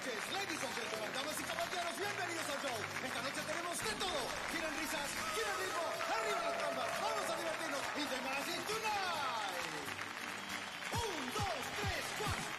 noches, ladies and gentlemen, damas y caballeros, bienvenidos al show. Esta noche tenemos de todo. ¿Quieren risas? ¿Quieren ritmo? ¡Arriba las palmas! ¡Vamos a divertirnos! ¡Y de Magic Tonight! 1, 2, 3, 4.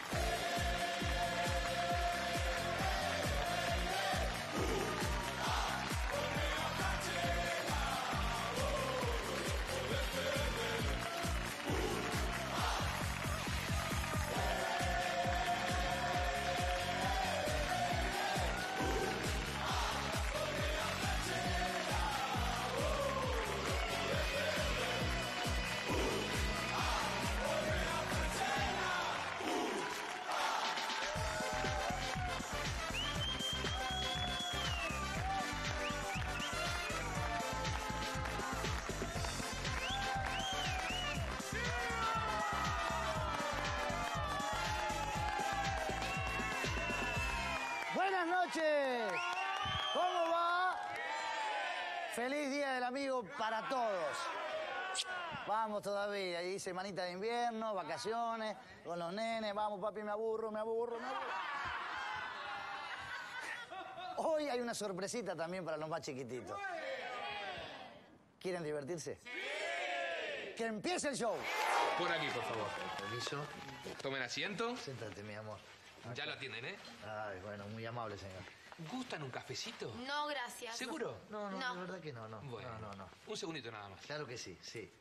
Buenas noches. ¿Cómo va? Feliz Día del Amigo para todos. Vamos todavía. Ahí dice manita de invierno, vacaciones, con los nenes. Vamos, papi, me aburro. Hoy hay una sorpresita también para los más chiquititos. ¿Quieren divertirse? ¡Sí! ¡Que empiece el show! Por aquí, por favor. Permiso. Tomen asiento. Siéntate, mi amor. Ya lo atienden, ¿eh? Ay, bueno, muy amable, señor. ¿Gustan un cafecito? No, gracias. ¿Seguro? No, No. de verdad que no. Bueno, No. un segundito nada más. Claro que sí.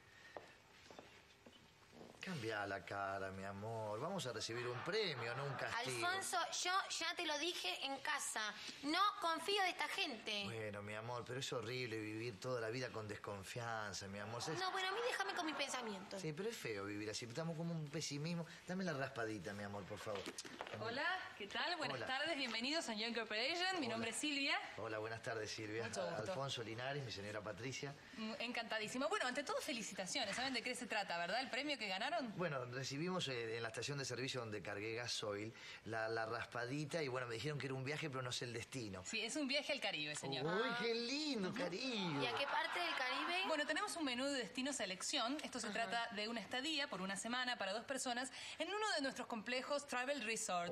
Cambia la cara, mi amor. Vamos a recibir un premio, no un castigo. Alfonso, yo ya te lo dije en casa. No confío de esta gente. Bueno, mi amor, pero es horrible vivir toda la vida con desconfianza, mi amor. No, bueno, a mí déjame con mis pensamientos. Sí, pero es feo vivir así. Estamos como un pesimismo. Dame la raspadita, mi amor, por favor. Hola, ¿qué tal? Buenas Hola. tardes, bienvenidos a Young Corporation. Mi nombre es Silvia. Hola, buenas tardes, Silvia. Mucho gusto. Alfonso Linares, mi señora Patricia. Encantadísima. Bueno, ante todo, felicitaciones. ¿Saben de qué se trata, verdad? El premio que ganaron. Bueno, recibimos en la estación de servicio donde cargué gasoil la raspadita y bueno, me dijeron que era un viaje, pero no sé el destino. Sí, es un viaje al Caribe, señor. ¡Uy, qué lindo, cariño! ¿Y a qué parte del Caribe? Bueno, tenemos un menú de destinos a elección. Esto se trata de una estadía por una semana para 2 personas en uno de nuestros complejos Travel Resort.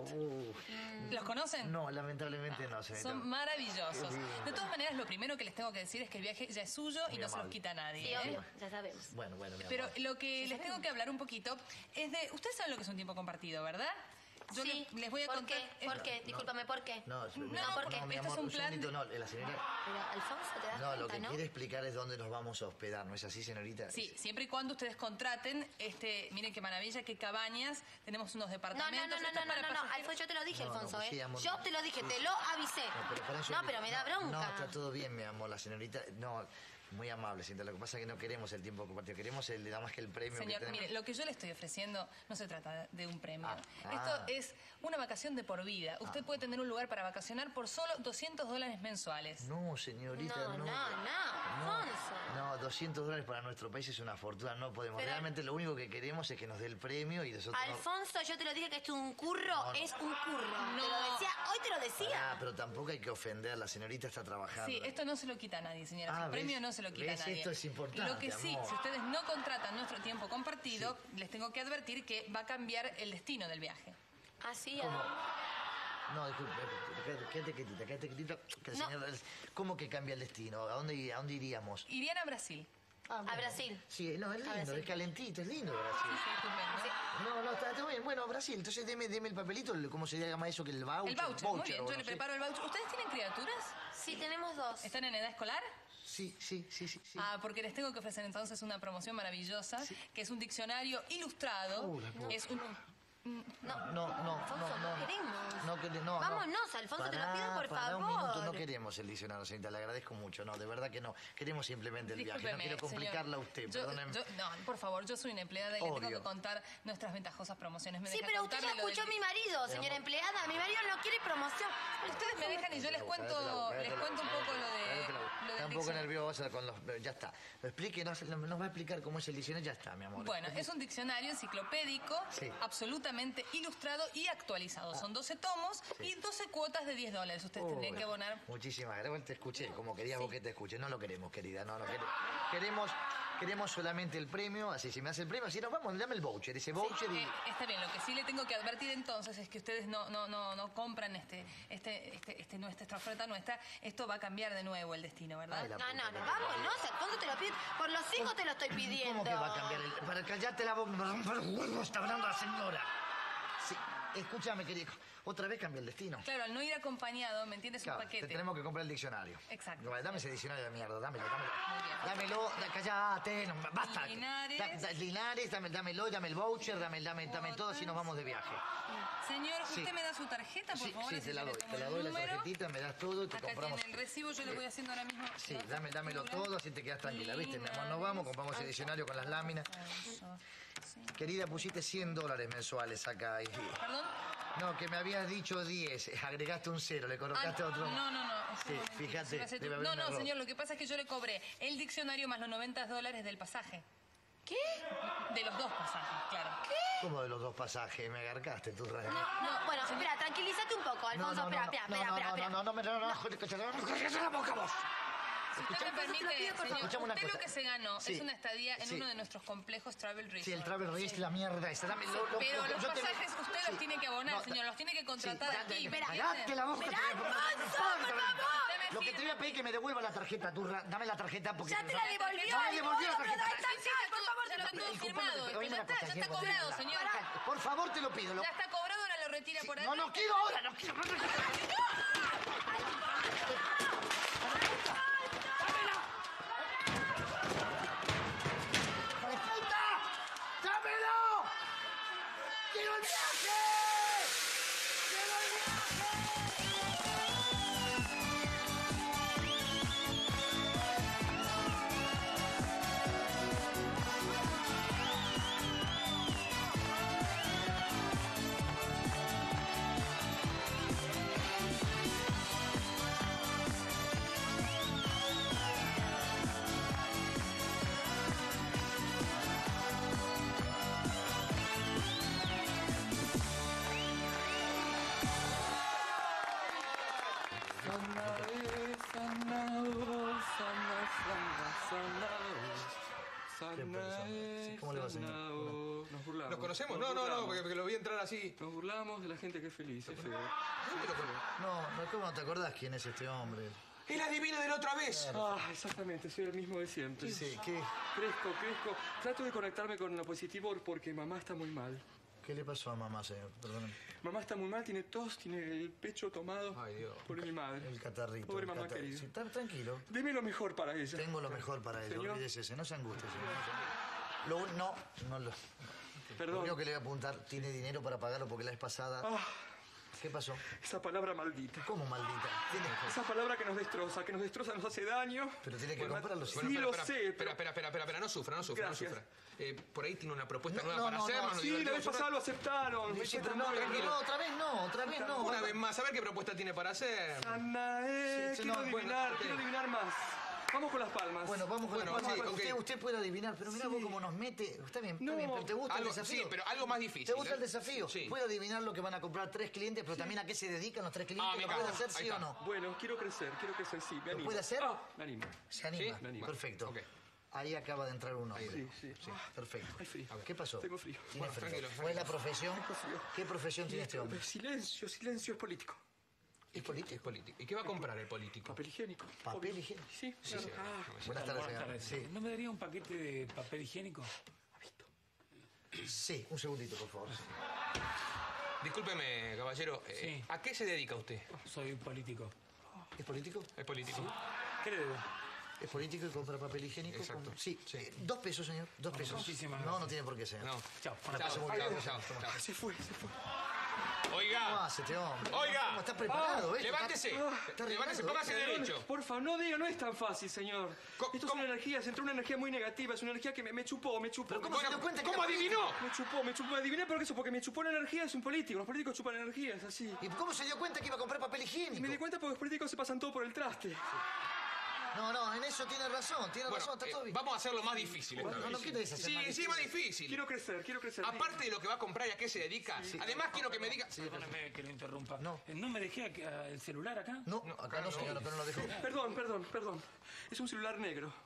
¿Los conocen? No, lamentablemente no, señorita. Son maravillosos. Qué lindo. De todas maneras, lo primero que les tengo que decir es que el viaje ya es suyo y Muy no se los amable. quita nadie. Sí, ¿eh? obvio, ya sabemos. Bueno, mi amor. Pero lo que les tengo que hablar un poquito es de... Ustedes saben lo que es un tiempo compartido, ¿verdad? Yo Sí. les voy a ¿Por contar... qué? ¿Por qué? Discúlpame, ¿por qué? No, porque mi esto es amor, un plan segundito, no, la señora... Pero, Alfonso, ¿te das No, cuenta, lo que no? quiere explicar es dónde nos vamos a hospedar, ¿no es así, señorita? Sí, siempre y cuando ustedes contraten, miren qué maravilla, qué cabañas, tenemos unos departamentos... Esto es para pasajeros. Alfonso, yo te lo dije, No, no, Alfonso, pues sí, amor. Yo te lo dije, te lo avisé. Para eso- No, pero me da bronca. No, está todo bien, mi amor, la señorita... No, muy amable, señorita. Lo que pasa es que no queremos el tiempo compartido, queremos nada más que el premio Señor, que tenemos. mire, lo que yo le estoy ofreciendo no se trata de un premio. Ah. Esto es una vacación de por vida. Usted puede tener un lugar para vacacionar por solo $200 mensuales. No, señorita, No, no. Alfonso. No, $200 para nuestro país es una fortuna, no podemos. Pero- Realmente lo único que queremos es que nos dé el premio y nosotros... Alfonso, yo te lo dije que esto es un curro, No. es un curro. No. Te lo decía, hoy te lo decía. Ah, pero tampoco hay que ofender, la señorita está trabajando. Sí, esto no se lo quita a nadie, señora. Ah, Su premio ¿ves? no se lo quita ¿Ves? a nadie. Esto es importante, Lo que sí, amor. si ustedes no contratan nuestro tiempo compartido, les tengo que advertir que va a cambiar el destino del viaje. Así, No, disculpe, quédate quietita. Que el No. señor- ¿Cómo que cambia el destino? ¿A dónde iríamos? Irían a Brasil. a Brasil. Sí, no, es lindo, Brasil. es calentito, es lindo Brasil. Sí, estupendo. No, está bien. Bueno, Brasil, entonces deme el papelito, ¿cómo se llama eso? Que el voucher. El voucher, muy bien. o Yo no le sé. preparo el voucher. ¿Ustedes tienen criaturas? Sí, tenemos 2. ¿Están en edad escolar? Sí. Ah, porque les tengo que ofrecer entonces una promoción maravillosa, que es un diccionario ilustrado. La puta. Es un... No. Alfonso, no queremos. No. Vámonos, Alfonso, te lo pido, por Pará un favor. minuto, no queremos el diccionario, señorita, le agradezco mucho. No, de verdad que no. Queremos simplemente el viaje, no Discúlpeme, quiero complicarla a señor. usted, Yo- perdóneme. no, por favor, yo soy una empleada y le tengo Obvio. que contar nuestras ventajosas promociones. ¿Me Sí, deja pero usted ya contarle lo del- escuchó a mi marido, señora empleada. Mi marido no quiere promoción. Ustedes me dejan y yo les cuento un poco lo de... Está un poco diccionario. nerviosa con los... Ya está. Explíquenos, nos va a explicar cómo es el diccionario, ya está, mi amor. Bueno, es un diccionario enciclopédico, Sí. absolutamente ilustrado y actualizado. Son 12 tomos y 12 cuotas de $10. Ustedes tendrían que abonar. Muchísimas gracias. Te escuché, como querías vos que te escuche. No lo queremos, querida. No queremos. Queremos solamente el premio, así si me hace el premio, así nos vamos, dame el voucher, ese voucher y... Está bien, lo que sí le tengo que advertir entonces es que ustedes no compran nuestra oferta nuestra. Esto va a cambiar de nuevo el destino, ¿verdad? Ay, la No, puta no, no, madre. vámonos. ¿Cuándo te lo pido? Por los hijos te lo estoy pidiendo. ¿Cómo que va a cambiar el...? Para callarte la boca, está hablando la señora. Sí, escúchame, querido, otra vez cambia el destino. Claro, al no ir acompañado, ¿me entiendes? Claro, Un paquete. te tenemos que comprar el diccionario. Exacto. Vale, dame ese diccionario de mierda, dámelo. Muy bien. Dámelo, callate, no, basta. Linares. Linares, dámelo, dame el voucher, dame todo, así nos vamos de viaje. Señor, Sí. ¿usted me da su tarjeta, por favor? Sí, Así te la yo le doy, tomo te la el doy la número. tarjetita, me das todo y te Acá compramos. tiene el recibo, yo le voy haciendo ahora mismo. Sí, la dámelo factura. todo, así te quedas tranquila, ¿viste? Nos vamos, compramos ese diccionario con las láminas. Sí. Querida, pusiste $100 mensuales acá. ¿Perdón? No, que me habías dicho 10, agregaste un 0, le colocaste otro. No. Sí, un momentito, fíjate, se me hace debe tu- haber No, un error. señor, lo que pasa es que yo le cobré el diccionario más los $90 del pasaje. ¿Qué? De los dos pasajes, claro. ¿Cómo de los dos pasajes? Me agarcaste tu radio. No, bueno, espera, tranquilízate un poco, Alfonso. Espera. ¡Cállate la boca vos! Si usted me permite, señor, Escuchame una usted lo cosa. que se ganó Sí. es una estadía en Sí. uno de nuestros complejos Travel Resort. Sí, el Travel Race, la mierda esa. Dame, Pero los yo te- pasajes usted Sí. los tiene que abonar, No, señor. Los tiene que contratar sí, aquí. ¿me cállate entiende? la boca. Mirá, te- Alfonso, por favor. Lo que te voy a pedir es que me devuelva la tarjeta, turra. Dame la tarjeta porque... Ya te la devolvió. No me devolvió la Alfonso, pero tarjeta. está bien, por favor, Ya te lo está pido. todo firmado. Oíme Ya una cosa, está Diego, cobrado, de- señor. Por favor, te lo pido. Ya está cobrado, ahora lo retira por ahí. No quiero ahora, no quiero. ¡Hijo de puta! ¡Dámelo! ¡Quiero el viaje! ¡Quiero el viaje! Sí, ¿cómo le va, señor? Nos burlamos. ¿Nos conocemos? Nos No, burlamos. porque lo vi entrar así. Nos burlamos de la gente que es feliz, es feo. No, ¿cómo no te acordás quién es este hombre? ¡El adivino de la otra vez! Ah, exactamente, soy el mismo de siempre. Sí, ¿qué? Crezco. Trato de conectarme con lo positivo porque mamá está muy mal. ¿Qué le pasó a mamá, señor? Perdón. Mamá está muy mal, tiene tos, tiene el pecho tomado Ay, Dios. por mi madre. El catarrito. Pobre el mamá catar- querida. Sí, tranquilo. Deme lo mejor para ella. Tengo lo mejor para él, Señor. olvídese, no se angustie, señor. No lo... Lo Perdón. único que le voy a apuntar, ¿tiene dinero para pagarlo? Porque la vez pasada... Ah, ¿Qué pasó? esa palabra maldita. ¿Cómo, maldita? Tiene... Esa palabra que nos destroza, nos hace daño. Pero tiene que Bueno, comprarlo. Sí, Bueno, lo espera, sé, espera, pero... espera, no sufra. Gracias. Por ahí tiene una propuesta No, nueva no, para no, hacernos. no, nos Sí, la vez divertimos un pasada lo aceptaron. Sí, pero no, tranquilo. no, otra vez no. Una vez más, a ver qué propuesta tiene para hacer. Anae, Sí, quiero no, bueno, adivinar, ok. quiero adivinar más. Vamos con las palmas. Bueno, vamos con Bueno, la palma. sí, ok. Usted puede adivinar, pero mira vos cómo nos mete. Está bien, No, pero ¿te gusta Algo, el desafío? sí, pero algo más difícil. ¿Te gusta ¿eh? el desafío? Sí. Puede adivinar lo que van a comprar 3 clientes, pero también a qué se dedican los 3 clientes. me ¿Lo encanta. puede hacer, Ahí sí o está. no? Bueno, quiero crecer, sí, me ¿Lo animo. puede hacer? Me animo. Se anima. ¿Sí? Me animo. Perfecto. Ok. Ahí acaba de entrar un hombre. Sí. Perfecto. Hay frío. ¿Qué pasó? Tengo frío. Tiene Bueno, frío. tranquilo, ¿Cuál es la profesión? frío. ¿Qué profesión tiene este hombre? Silencio, es político. ¿Es político? Es político. ¿Y qué va a comprar el político? Papel higiénico. ¿Papel obvio. higiénico? Sí, claro. Buenas tardes, señor. Sí. ¿No me daría un paquete de papel higiénico? Sí, un segundito, por favor. Discúlpeme, caballero. Sí. ¿A qué se dedica usted? Soy político. ¿Es político? ¿Es político? ¿Qué le debo? ¿Es político y compra papel higiénico? Exacto. Sí. 2 pesos, señor. 2 pesos. Muchísimas No, gracias. no tiene por qué, señor. No. Chao. Chao. Se fue. ¿Cómo Oiga, hace este hombre? Oiga. ¿Cómo está preparado? levántese. Está Levántese, arreglado, póngase derecho. Por favor, no diga, no es tan fácil, señor. Esto es ¿Cómo? una energía, se entró una energía muy negativa, es una energía que me chupó. ¿Pero cómo se dio cuenta que ¿Cómo era adivinó? Me chupó, adiviné por eso, porque me chupó la energía, es un político. Los políticos chupan energía, es así. ¿Y cómo se dio cuenta que iba a comprar papel higiénico? Me di cuenta porque los políticos se pasan todo por el traste. No, en eso tiene razón, Bueno, está todo bien. vamos a hacerlo más difícil esta No, vez. no quieres hacer más Sí, difícil. más difícil. Quiero crecer. Aparte de lo que va a comprar y a qué se dedica, además quiero que me diga... Perdóneme que lo interrumpa. No. ¿No me dejé el celular acá? No, acá no, señor, acá no lo dejó. Perdón. Es un celular negro.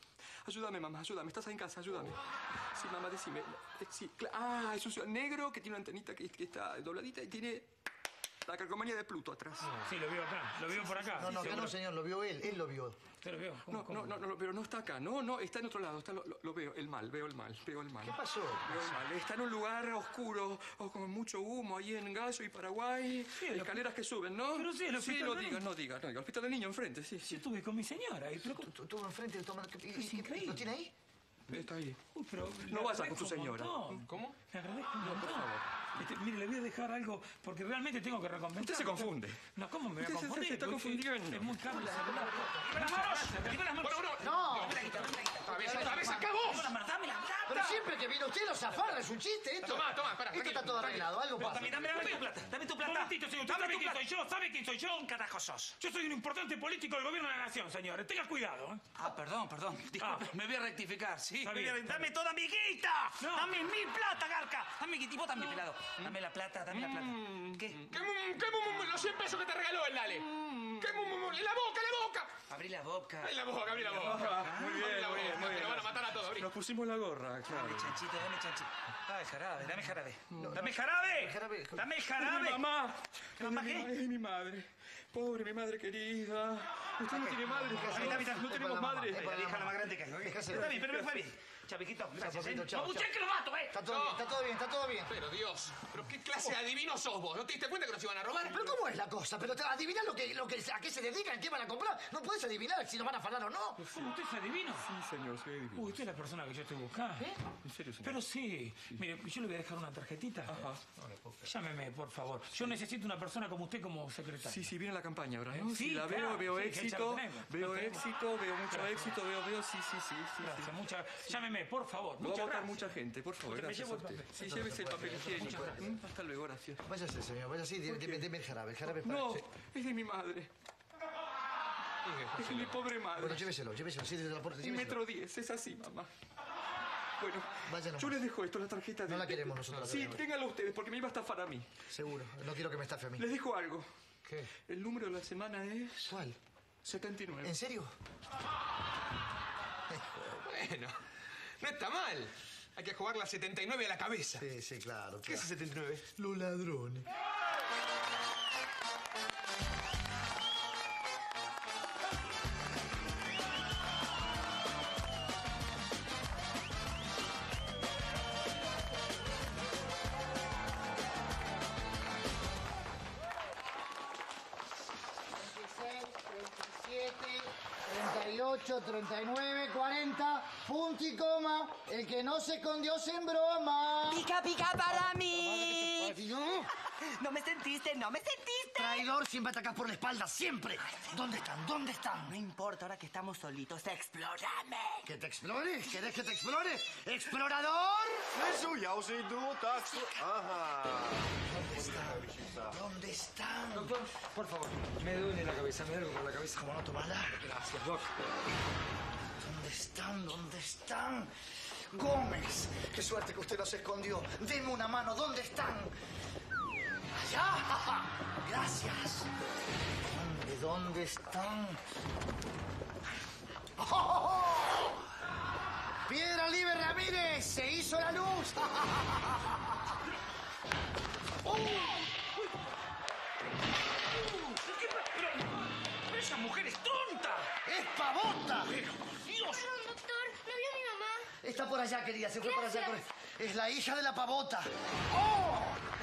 Ayúdame, mamá, ayúdame. Estás ahí en casa, ayúdame. Sí, mamá, decime. Sí, es un ciudad negro que tiene una antenita que está dobladita y tiene la calcomanía de Pluto atrás. Sí, lo veo acá. Lo veo por acá. No, acá no, señor, lo vio él lo vio. Te lo veo. No, pero no está acá. No, está en otro lado. Lo veo, veo el mal. ¿Qué pasó? Veo el mal. Está en un lugar oscuro, con mucho humo, ahí en Gallo y Paraguay. Sí, escaleras que suben, ¿no? Pero sí, el hospital no del digas, niño. no digas. El hospital del niño enfrente, sí. Yo estuve con mi señora. Estuvo enfrente, Es increíble. ¿lo tiene ahí? Está ahí. Uy, pero No le vayas con tu agradezco un señora. montón. ¿Cómo? Le agradezco un montón. por favor. Mire, le voy a dejar algo, porque realmente tengo que recompensar. Usted se confunde. No, ¿cómo me voy a Usted se confundir? está Porque confundiendo. Es muy caro el celular. ¡Dime las manos! ¡Dime las manos! No. Otra vez acabó. ¡Dame la mano! ¡Dame la plata! Pero siempre que viene usted lo zafarra, es un chiste esto. Tomá, espera, Esto tranquilo, está todo arreglado, algo pasa. Dame tu plata, dame tu plata. Un momentito, señor. ¿Usted Dame sabe tu quién plata. soy yo? ¿Sabe quién soy yo? ¿Quién carajo sos? Yo soy un importante político del gobierno de la nación, señores. Tenga cuidado, ¿eh? Ah, perdón. Disculpe, me voy a rectificar, sí. Está bien. ¡Dame toda mi guita! No. ¡Dame mi plata, Garca! ¡Dame guita! Y vos también, pelado. Dame la plata, dame la plata. ¿Qué? ¿Qué los 100 pesos que te regaló el Lale? ¿Qué ¡En la boca! Abrí la boca. Abrí la boca. Muy bien, muy bien. Te van a matar a todos, abrí. Nos pusimos la gorra, claro. Dame chanchito. Dame jarabe. ¡Dame jarabe! Jarabe. ¡Dame jarabe! Mamá. ¿Mamá qué? Es mi madre. Pobre mi madre querida. Usted no tiene madre. No tenemos madre. La vieja la más grande que hay. Está bien, pero me fue bien. Chaviquito, gracias. Papito, chao, ¡No, chao. usted que lo mato, Está todo bien, está todo bien. Pero Dios, ¿pero qué clase de adivino sos vos? ¿No te diste cuenta que nos iban a robar? Pero ¿cómo es la cosa? Pero adivinar a qué se dedican, qué van a comprar. No puedes adivinar si nos van a afanar o no. ¿Usted es adivino? Sí, señor, soy adivino. Uy, usted es la persona que yo estoy buscando. ¿En serio, señor? Pero sí. Mire, yo le voy a dejar una tarjetita. Ajá. Llámeme, por favor. Yo necesito una persona como usted como secretaria. Sí, viene la campaña ahora, ¿no? Sí, la claro, veo sí, que éxito, ya lo tenemos. veo Lo tenemos. éxito, veo mucho Gracias. éxito, sí. Gracias, Llámeme, por favor. Lo va a Muchas votar gracias. mucha gente, por favor, Me gracias a llevo el usted. papel. Sí, llévese el papel higiénico. Hasta luego, gracias. Váyase, señor, váyase, deme el jarabe. El jarabe es para... No, sí. es de mi madre. Es de mi pobre Bueno, madre. lléveselo, sí, desde la puerta, lléveselo. 1,10 m, es así, mamá. Bueno, Vaya nomás. yo les dejo esto, la tarjeta de... No la queremos nosotros, la Sí, queremos. ténganla ustedes, porque me iba a estafar a mí. Seguro, no quiero que me estafe a mí. Les dejo algo. ¿Qué? El número de la semana es... ¿Cuál? 79. ¿En serio? Bueno, no está mal. Hay que jugar la 79 a la cabeza. Sí, claro. ¿Qué es 79? Los ladrones. ...38, 39, 40... ...punto y coma... ...el que no se escondió sin broma... Pica, pica para mí. ¿No? No me sentiste. Traidor, siempre atacas por la espalda, siempre. ¿Dónde están? No importa, ahora que estamos solitos, explórame. ¿Que te explore? ¿Querés que te explore? ¡Explorador! ¿Dónde están? Doctor, por favor, me duele la cabeza, me duele la cabeza. ¿Cómo no tomarla? Gracias, Doc. ¿Dónde están? Gómez, qué suerte que usted los escondió. Deme una mano, ¿dónde están? ¡Allá! Gracias. ¿Dónde están? ¡Oh! ¡Piedra Libre Ramírez! ¡Se hizo la luz! ¡Oh! Pero esa mujer es tonta. ¡Es pavota! Dios. Perdón, doctor, ¿no vio a mi mamá? Está por allá, querida, se fue por allá. Gracias. Es la hija de la pavota. ¡Oh!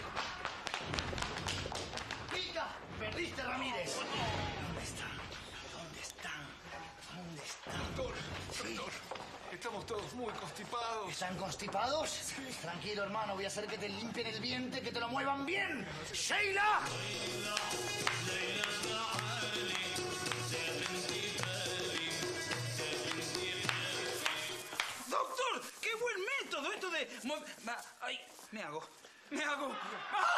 ¡Pica! ¡Perdiste, Ramírez! ¿Dónde están? Doctor, estamos todos muy constipados. ¿Están constipados? Sí. Tranquilo, hermano, voy a hacer que te limpien el vientre, que te lo muevan bien. ¡Sheila! ¡Doctor! ¡Qué buen método esto de... ¡Ay! Me hago. ¡Ah!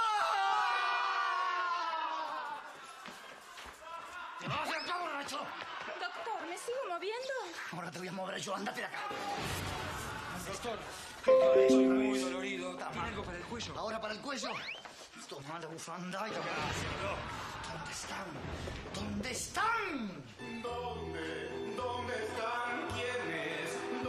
¡Te vas a hacer acá, borracho! Doctor, ¿me sigo moviendo? Ahora te voy a mover yo, ándate de acá. Doctor, estoy muy dolorido. ¿Tiene algo para el cuello? Ahora para el cuello. Toma la bufanda y toma. ¿Dónde están? ¿Dónde están? ¿Quiénes?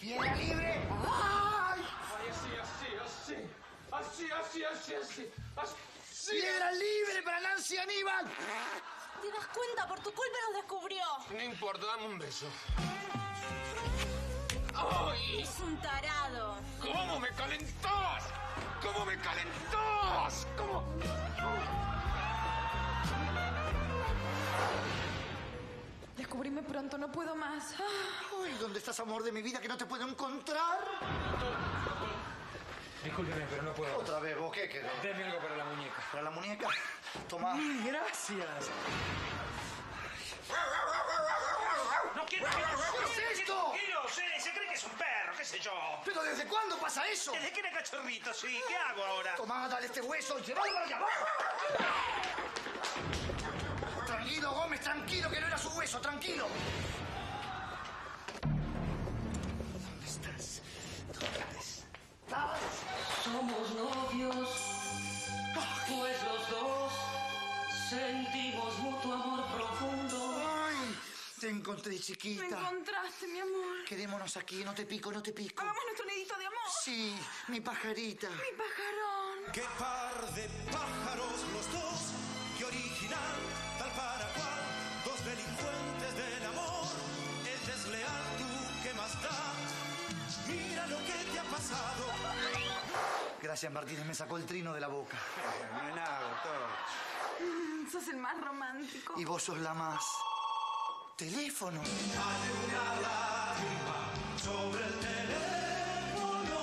¡Piedra libre! ¡Ay! Así. ¡Piedra libre para Nancy Aníbal! ¿Te das cuenta? Por tu culpa nos descubrió. No importa, dame un beso. ¡Ay! Es un tarado. ¿Cómo me calentás? ¿Cómo me calentás? ¿Cómo? Descubrime pronto, no puedo más. Uy, ¿dónde estás, amor de mi vida, que no te puedo encontrar? Discúlpeme, pero no puedo. Otra vez, ¿vos qué querés? Deme algo para la muñeca. ¿Para la muñeca? Toma. Gracias. No quiero. ¿Qué es esto? Se cree que es un perro, qué sé yo. ¿Pero desde cuándo pasa eso? Desde que era cachorrito, sí. ¿Qué hago ahora? Tomá, dale este hueso y llévalo para allá. Tranquilo, Gómez, tranquilo, que no era su hueso, tranquilo. ¿Dónde estás? ¿Dónde estás? Somos novios, pues los dos sentimos mutuo amor profundo. Ay, te encontré, chiquita. Me encontraste, mi amor. Quedémonos aquí, no te pico, no te pico. Hagamos nuestro nidito de amor. Sí, mi pajarita. Mi pajarón. Qué par de pájaros los dos, qué original, tal para cual, dos delincuentes del amor, el desleal, tú qué más das, mira lo que te ha pasado. Gracias, Martínez, me sacó el trino de la boca. No es nada, doctor. Sos el más romántico. Y vos sos la más. Teléfono. Hay una lágrima sobre el teléfono,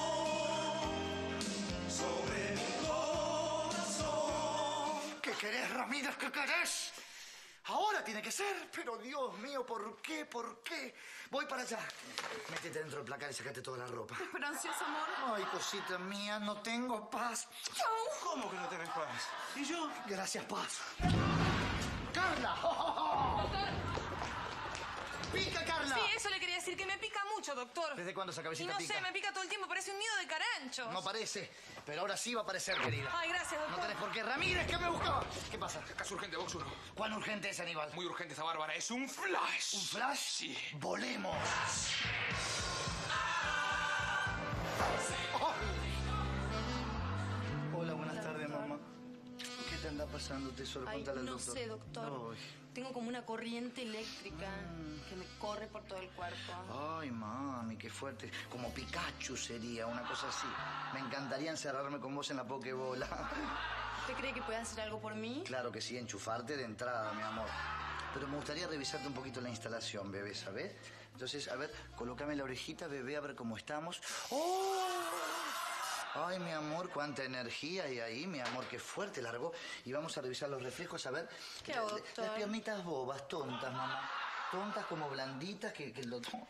sobre mi corazón. ¿Qué querés, Ramírez? ¿Qué querés? Ahora tiene que ser, pero Dios mío, ¿por qué? ¿Por qué? Voy para allá. Métete dentro del placar y sacate toda la ropa. Te espero ansioso, amor. Ay, cosita mía, no tengo paz. Chau. ¿Cómo que no tenés paz? ¿Y yo? Gracias, paz. ¡Carla! ¡Pica, Carla! Sí, eso le quería decir, que me pica mucho, doctor. ¿Desde cuándo esa Y cabecita no pica? sé, me pica todo el tiempo, parece un nido de caranchos. No parece, pero ahora sí va a aparecer, querida. Ay, gracias, doctor. No tenés por qué. ¡Ramírez, qué me buscaba! ¿Qué pasa? Caso urgente, Vox 1. ¿Cuán urgente es, Aníbal? Muy urgente esta Bárbara. Es un flash. ¿Un flash? Sí. ¡Volemos! Oh. Hola, buenas tardes, mamá. ¿Qué te anda pasando, tesoro? Ay, Contale al no doctor. sé, doctor. Ay. Tengo como una corriente eléctrica que me corre por todo el cuerpo. Ay, mami, qué fuerte. Como Pikachu sería, una cosa así. Me encantaría encerrarme con vos en la pokebola. ¿Usted cree que puede hacer algo por mí? Claro que sí, enchufarte de entrada, mi amor. Pero me gustaría revisarte un poquito la instalación, bebé, ¿sabes? Entonces, a ver, colócame la orejita, bebé, a ver cómo estamos. ¡Oh! Ay, mi amor, cuánta energía hay ahí, mi amor, qué fuerte largó. Y vamos a revisar los reflejos, a ver. ¿Qué hago, doctor? Las piernitas bobas, tontas, mamá. Tontas como blanditas, que el doctor...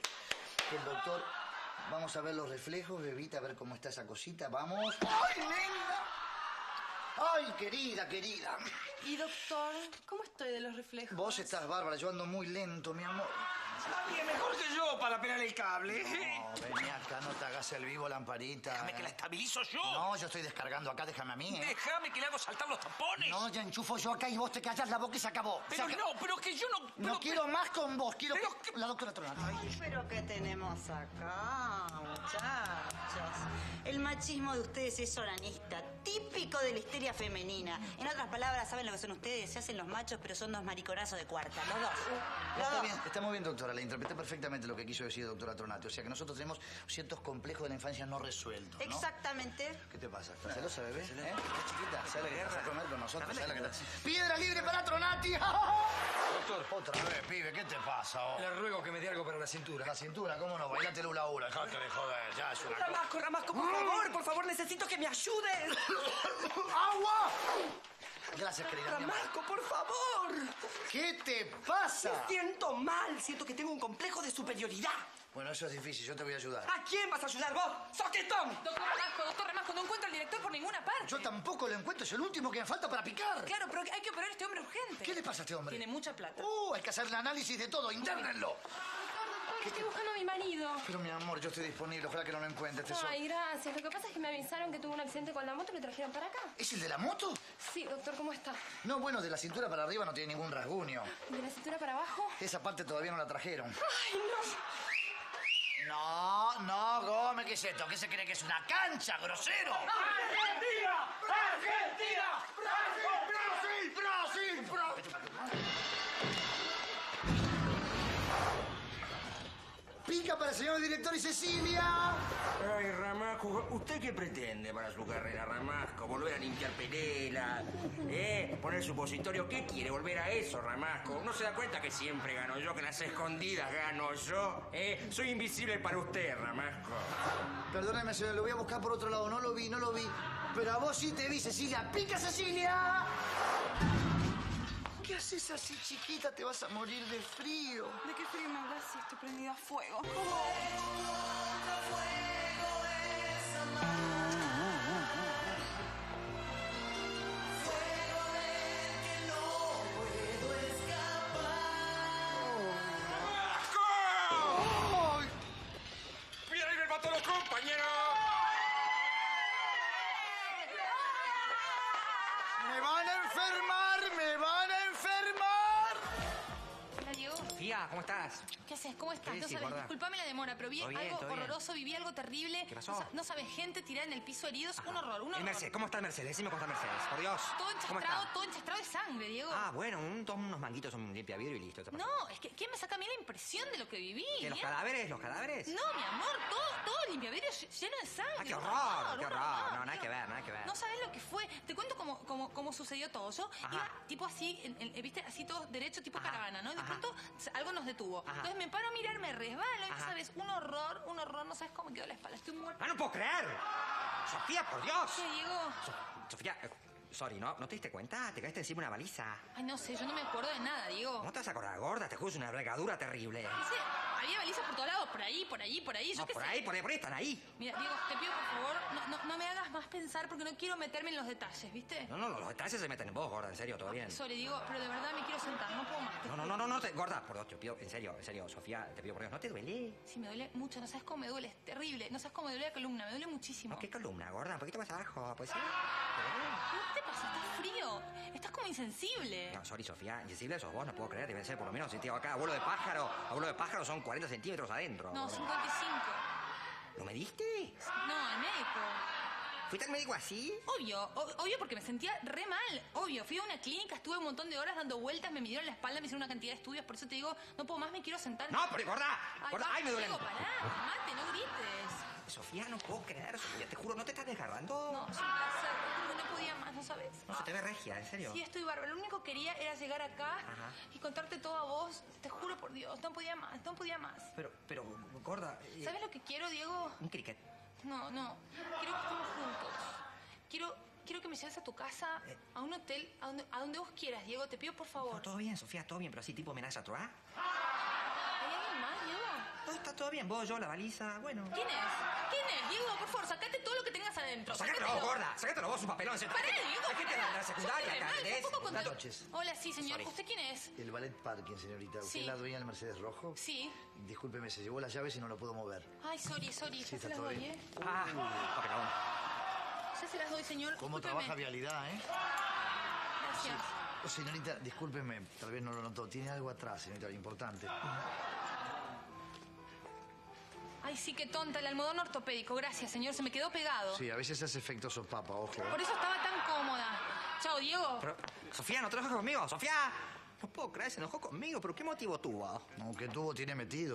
Vamos a ver los reflejos, bebita, a ver cómo está esa cosita. Vamos. ¡Ay, linda! ¡Ay, querida, querida! Y doctor, ¿cómo estoy de los reflejos? Vos estás bárbara, yo ando muy lento, mi amor. Nadie mejor que yo para pelar el cable. No, vení acá, no te hagas el vivo, lamparita. Déjame que la estabilizo yo. No, yo estoy descargando acá, déjame a mí, ¿eh? Déjame que le hago saltar los tapones. No, ya enchufo yo acá y vos te callas la boca y se acabó. Pero no, pero que yo no... No quiero más con vos, quiero pero que... La doctora Tronato. Pero ¿qué tenemos acá, muchachos? El machismo de ustedes es oranista, típico de la histeria femenina. En otras palabras, ¿saben lo que son ustedes? Se hacen los machos, pero son dos mariconazos de cuarta, los dos. Los Está dos. bien, está muy bien, doctora. Le interpreté perfectamente lo que quiso decir doctora Tronati. O sea, que nosotros tenemos ciertos complejos de la infancia no resueltos, ¿no? Exactamente. ¿Qué te pasa? ¿Estás celosa, bebé? ¿Eh? ¿Estás chiquita? ¿Sabes lo que vas a comer con nosotros? Dame ¿Sabes la lo que ¡Piedra libre para Tronati! Doctor. Otra vez, pibe, ¿qué te pasa? Oh? Le ruego que me dé algo para la cintura. La cintura, ¿cómo no? Bailate el hula hula. Dejate de joder, ya es una cosa. Ramasco, por favor, necesito que me ayudes. ¡Agua! Gracias, querida. mi amor. Ramasco, por favor. ¿Qué te pasa? Me siento mal, siento que tengo un complejo de superioridad. Bueno, eso es difícil, yo te voy a ayudar. ¿A quién vas a ayudar vos? ¡Soquetón! Doctor Ramasco, no encuentro al director por ninguna parte. Yo tampoco lo encuentro, es el último que me falta para picar. Claro, pero hay que operar a este hombre urgente. ¿Qué le pasa a este hombre? Tiene mucha plata. Hay que hacerle análisis de todo, internenlo. Doctor, estoy buscando a mi marido. Pero mi amor, yo estoy disponible, ojalá que no lo encuentres, tesoro. Ay, gracias. Lo que pasa es que me avisaron que tuvo un accidente con la moto y lo trajeron para acá. ¿Es el de la moto? Sí, doctor, ¿cómo está? No, bueno, de la cintura para arriba no tiene ningún rasguño. ¿De la cintura para abajo? Esa parte todavía no la trajeron. Ay, no. No, Gómez, ¿qué es esto? ¿Qué se cree que es una cancha, grosero? ¡Argentina! ¡Argentina! ¡Brasil! Pica para el señor director y Cecilia. Ay, Ramasco, ¿usted qué pretende para su carrera, Ramasco? ¿Volver a limpiar pelela? ¿Poner supositorio? ¿Qué quiere? ¿Volver a eso, Ramasco? ¿No se da cuenta que siempre gano yo, que en las escondidas gano yo? Soy invisible para usted, Ramasco. Perdóneme, señor, lo voy a buscar por otro lado. No lo vi. Pero a vos sí te vi, Cecilia. ¡Pica, Cecilia! ¿Qué haces así, chiquita? Te vas a morir de frío. ¿De qué frío me hablas si estoy prendida a fuego? ¡Mira, me mató a los compañeros! ¡Me van a enfermar! Hola, Diego. Sofía, ¿cómo estás? ¿Qué haces? ¿Cómo estás? ¿Qué No decís, sabes, gorda? disculpame la demora, pero vi Todo bien, algo todo bien. horroroso, viví algo terrible. ¿Qué pasó? No sabes, gente tirada en el piso heridos, un horror. Mercedes, ¿cómo está Mercedes? Decime cómo está Mercedes, por Dios. ¿Cómo está? Todo enchastrado de sangre, Diego. Ah, bueno, unos manguitos, un limpia vidrio y listo. No, es que ¿quién me saca a mí la impresión de lo que viví? ¿De los ¿eh? cadáveres? ¿Los cadáveres? No, mi amor, todo limpiavidrio lleno de sangre. ¡Ah, qué un horror! ¡Qué un horror! No, nada Diego. que ver, nada que ver. No sabes lo que fue. Te cuento cómo sucedió todo. Yo iba tipo así, viste, así todo derecho, tipo caravana, ¿no? Y de pronto algo nos detuvo. Entonces me paro a mirar, me resbalo, y sabes, un horror, no sabes cómo me quedó la espalda. Estoy muerta. ¡Ah, no puedo creer! ¡Sofía, por Dios! ¿Qué, Diego? Sofía, sorry, ¿no te diste cuenta? Te caíste encima de una baliza. Ay, no sé, yo no me acuerdo de nada, Diego. ¿No te vas a acordar, gorda? Te juro, es una envergadura terrible. Dice, había balizas por todos lados, por ahí. Yo No, qué por sé. ahí, están ahí. Mira, Diego, te pido por favor, no me hagas más pensar porque no quiero meterme en los detalles, ¿viste? No, los detalles se meten en vos, gorda, en serio, todo bien. Sorry, Diego, pero de verdad me quiero sentar, no puedo más. Gorda, por Dios, te pido, en serio, Sofía, te pido por Dios, ¿no te duele? Sí, me duele mucho, no sabes cómo me duele, es terrible. No sabes cómo me duele la columna, me duele muchísimo. No, ¿qué columna, gorda? Un poquito más abajo, pues sí. ¿Qué te pasa? Estás frío, estás como insensible. No, sorry, Sofía, insensible sos vos, no puedo creer, deben ser por lo menos, si te digo acá, abuelo de pájaro son 40 centímetros adentro. No, gorda. 55. ¿Lo mediste? No, el médico. ¿Fuiste al médico así? Obvio porque me sentía re mal. Obvio, fui a una clínica, estuve un montón de horas dando vueltas, me midieron la espalda, me hicieron una cantidad de estudios, por eso te digo, no puedo más, me quiero sentar. No, pero gorda, ay, me duele. Diego, pará, mate, no grites. Sofía, no puedo creer, Sofía, te juro, ¿no te estás desgarrando? No, es un placer, no podía más, ¿no sabes? No se te ve regia, ¿en serio? Sí, estoy bárbaro. Lo único que quería era llegar acá y contarte todo a vos. Te juro por Dios, no podía más. Pero, gorda... ¿Sabes lo que quiero, Diego? Un cricket. No. Quiero que estemos juntos. Quiero que me lleves a tu casa, a un hotel, a donde vos quieras, Diego. Te pido por favor. No, todo bien, Sofía, todo bien, pero así tipo amenaza a Troá. ¿Hay alguien más, Diego? No, está todo bien. Vos, yo, la baliza, bueno. ¿Quién es? Diego, por favor, sacate todo lo que tengas adentro. Sácatelo vos, gorda. Sácatelo vos, un papelón. Pará, Diego. Hay gente de la secundaria, ¿entendés? Buenas noches. Hola, sí, señor. Sorry. ¿Usted quién es? El ballet parking, señorita. ¿Usted Sí. es la dueña del Mercedes Rojo? Sí. Discúlpeme, se llevó las llaves y no lo puedo mover. Ay, sorry. Sí, Ya se está las todo doy, bien. ¿eh? Papelón. Ya se las doy, señor. ¿Cómo Discúlpeme. trabaja Vialidad, Gracias. Oh, señorita, discúlpeme, tal vez no lo notó. Tiene algo atrás, señorita, importante. Ay, sí, qué tonta. El almohadón ortopédico. Gracias, señor. Se me quedó pegado. Sí, a veces hace efecto sopapa, ojo. Por eso estaba tan cómoda. Chao, Diego. Pero, Sofía, no te enojes conmigo. Sofía. No puedo creer, se enojó conmigo. ¿Pero qué motivo tuvo? No, ¿qué tubo tiene metido?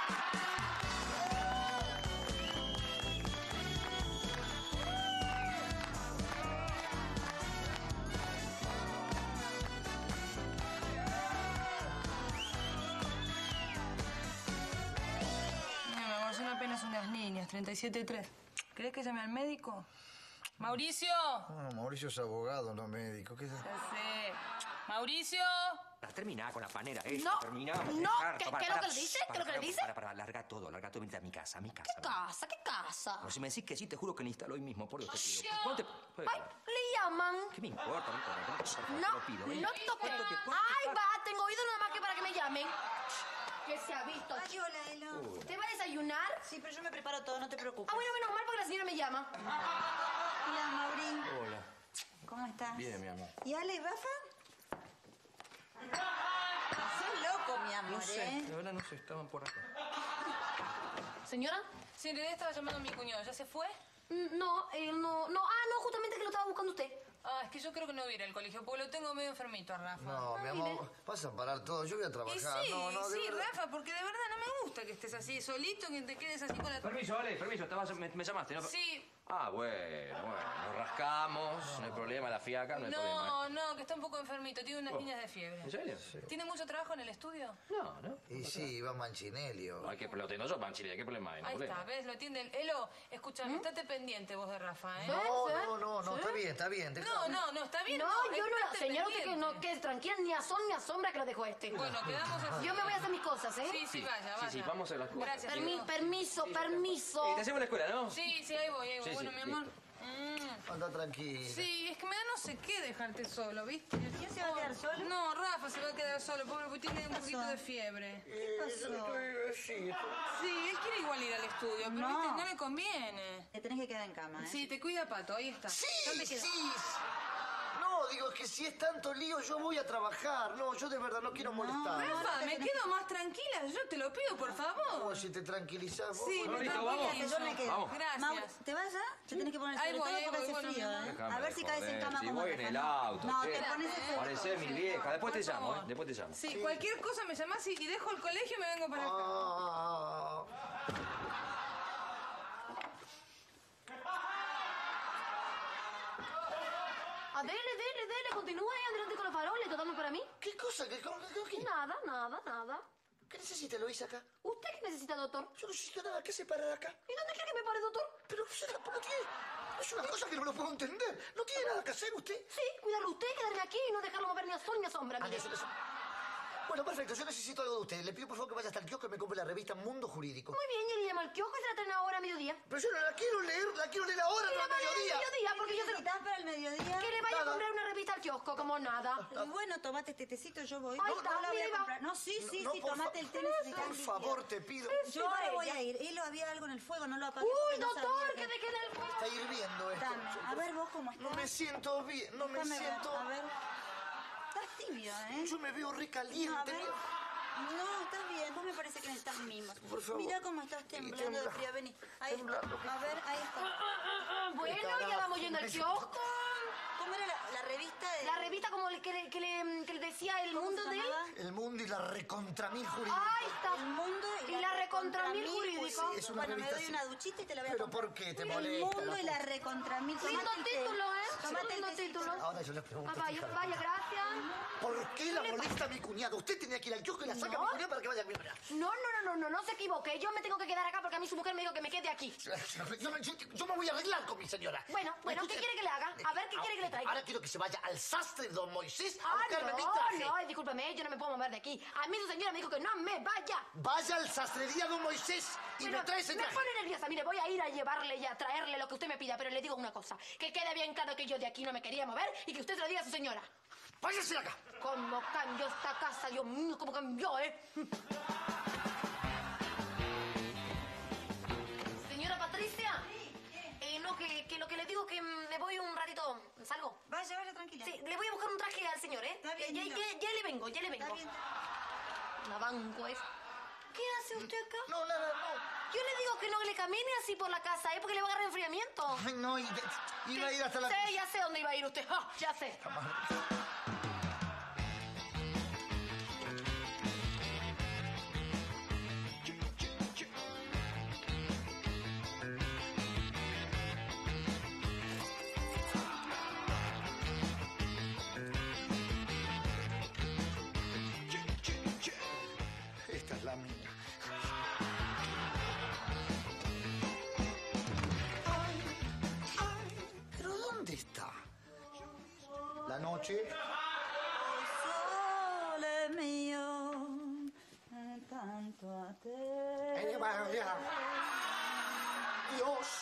No, mi amor, son apenas unas niñas, 37,3. ¿Querés que llame al médico? ¡Mauricio! No, Mauricio es abogado, no médico. ¿Qué es eso? Ya sé. ¡Mauricio! Terminá con la panera, No, terminá. no, ¿qué es lo que le dice? ¿Qué es lo que le dice? Para, larga todo, vente a mi casa, ¿Qué casa? Pero si me decís que sí, te juro que ni instalo hoy mismo, por Dios te pido. Yo- ¿Cuándo te- Ay, le llaman. ¿Qué me importa? No, Te lo pido, ven. no toque. Ay, va, tengo oído nada más que para que me llamen. ¿Qué se ha visto? Ay, hola, Elo. ¿Usted va a desayunar? Sí, pero yo me preparo todo, no te preocupes. Ah, bueno, menos mal porque la señora me llama. Hola, Maurín. Hola. ¿Cómo estás? Bien, mi amor. ¿Y Ale y Rafa? Sos loco, mi amor, No sé, ¿eh? la verdad no sé, estaban por acá. ¿Señora? Sí, en realidad estaba llamando a mi cuñado. ¿Ya se fue? No, él no... No, no, justamente que lo estaba buscando usted. Ah, es que yo creo que no voy a ir al colegio, porque lo tengo medio enfermito a Rafa. No, mi amor, vas a parar todo. Yo voy a trabajar. Y sí, no, de sí, verdad. Rafa, porque de verdad no me gusta que estés así solito, que te quedes así con la... Permiso, Ale, permiso. Me llamaste, ¿no? Sí. Ah, bueno. Nos rascamos. No hay problema, la fiaca, no hay problema. No, que está un poco enfermito. Tiene unas niñas de fiebre. ¿En serio? ¿Tiene mucho trabajo en el estudio? No. Y sí, va Manchinelio. Ay, que lo tengo yo, Manchinelio. ¿Qué problema hay? No Ahí problema. está, ¿ves? Lo atiende el... Elo, escúchame, estate pendiente vos de Rafa, ¿eh? No, está bien. No, está bien. No, yo no, estate señor, usted que pendiente. no quede tranquila, ni a sol ni a sombra que lo dejó este. Bueno, quedamos así. Yo me voy a hacer mis cosas, ¿eh? Sí, vaya. Sí, vamos a las cosas. Gracias. Permiso. Te hacemos la escuela, ¿no? Sí, ahí voy. Sí, Bueno, sí, mi amor. Anda tranquila. Sí, es que me da no sé qué dejarte solo, ¿viste? ¿Quién se va a quedar solo? No, Rafa se va a quedar solo, pobre, porque tiene un poquito de fiebre. ¿Qué pasó? Sí, él quiere igual ir al estudio, pero No. ¿viste? No le conviene. Te tenés que quedar en cama, ¿eh? Sí, te cuida Pato, ahí está. ¿Dónde queda? Sí. No, digo, es que si es tanto lío, yo voy a trabajar. No, yo de verdad no quiero molestar. Rafa, me quedo más tranquila, yo te lo pido, por favor. No, si te tranquilizás vos. Sí, bueno, me listo, tranquilizo. Yo me quedo. Vamos. Gracias. Mau, ¿te vas ya? Te tenés que poner Ahí sobre voy, todo ahí porque voy, hace bueno, frío, mi ¿eh? amor. Déjame A ver si caes en joder, cama si como voy en Rafa, el ¿no? auto, No, che. te pones ese... Parecé mi vieja. Después te llamo, ¿eh? Después te llamo. Sí, cualquier cosa me llamás y dejo el colegio y me vengo para acá. Dele, continúa ahí adelante con los faroles, tratando para mí. ¿Qué cosa? ¿Qué? Nada. ¿Qué necesita, Luisa, acá? ¿Usted qué necesita, doctor? Yo no necesito nada. ¿Qué se para de acá? ¿Y dónde quiere que me pare, doctor? Pero no tiene... Es una cosa que no lo puedo entender. ¿No tiene nada que hacer usted? Sí, cuidarlo usted, quedarme aquí y no dejarlo mover ni a sol ni a sombra, mire. Eso. Bueno, perfecto. Yo necesito algo de usted. Le pido, por favor, que vaya hasta el kiosco y me compre la revista Mundo Jurídico. Muy bien, y le llama al kiosco y se la traen ahora a mediodía. Pero yo no la quiero leer. La quiero leer ahora, no a mediodía. Porque yo se lo... ¿Necesitas para el mediodía? Que le vaya a Nada. comprar una revista al kiosco, como nada. Y bueno, tomate este tecito, yo voy. Ahí No, está, no la voy mire, a va. comprar. No, sí, tomate el té. necesitas Por limpiar. favor, te pido. Yo ahora voy a ir. Él había algo en el fuego, no lo apagué. Uy, porque no doctor, sabía que deje en el fuego. Está hirviendo esto. Dame. A ver, vos cómo estás. No me siento bien. No me Déjame ver, siento... A ver. Estás tibio, ¿eh? Yo me veo recaliente. No, a ver. No, estás bien. Vos me parece que necesitas mimos. Por favor. Mira cómo estás temblando de frío. Vení. Ahí está. A ver, ahí está. Bueno, ya vamos yendo al kiosco. ¿Cómo era la revista de...? La revista como que le decía El ¿Cómo Mundo se de él. llamaba? El mundo y la recontramil jurídico. Ahí está. El mundo y la recontramil jurídico. Sí, es una Bueno, me revista doy así. una duchita y te la voy a ¿Pero comprar. por qué te El molesta? mundo y la recontramil. Lindo Tomate el té. título, ¿eh? Tomate el Lindo tecito. título. Ahora yo les pregunto. Vaya, fíjate. vaya, gracias. ¿Por qué la molesta a mi cuñado? Usted tenía que ir al kiosco y la saca a mi cuñado para que vaya a mi cuñado. No se equivoque. Yo me tengo que quedar acá porque a mí su mujer me dijo que me quede aquí. Yo me voy a arreglar con mi señora. Bueno, ¿qué quiere que le haga? A ver, ¿qué quiere que le traiga? Ahora quiero que se vaya al sastre Don Moisés a buscarme mi traje. No, discúlpeme, yo no me puedo mover de aquí. A mí su señora me dijo que no me vaya. Vaya al sastrería Don Moisés y me trae ese me traje. pone nerviosa. Mire, voy a ir a llevarle y a traerle lo que usted me pida, pero le digo una cosa. Que quede bien claro que yo de aquí no me quería mover y que usted se lo diga a su señora. Váyase de acá. ¿Cómo cambió esta casa? Dios mío, ¿cómo cambió, Señora Patricia. No, que lo que le digo que me voy un ratito. ¿Salgo? Vaya, tranquila. Sí, le voy a buscar un traje al señor, ¿eh? Está bien, ya le vengo. Está bien. La banco es. ¿Qué hace usted acá? No, nada, no. Yo le digo que no le camine así por la casa, ¿eh? Porque le va a agarrar enfriamiento. Ay, no, iba a ir hasta la... Sí, ya sé dónde iba a ir usted. ¡Ah, ya sé! Esta es la mía. ¿Pero dónde está? La noche. Sole mío, tanto a te. Vaya. Dios.